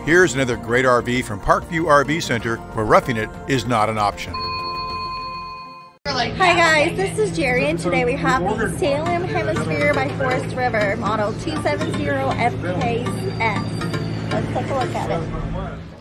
Here's another great RV from Parkview RV Center, where roughing it is not an option. Hi guys, this is Jerry, and today we have the Salem Hemisphere by Forest River, model 270FKS. Let's take a look at it.